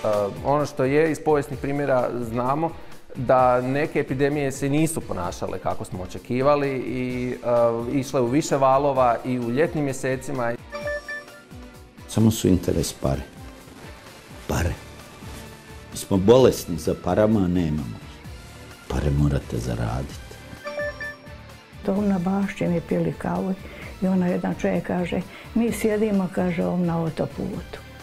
Ono što je iz povijesnih primjera znamo da neke epidemije se nisu ponašale kako smo očekivali i išle u više valova i u ljetnim mjesecima. Samo su interes pare. Pare. Mi smo bolesni za parama, a nemamo. Pare morate zaraditi. To na bašćini pili kavu i jedan čovjek kaže, mi sjedimo, kaže, na autoputu.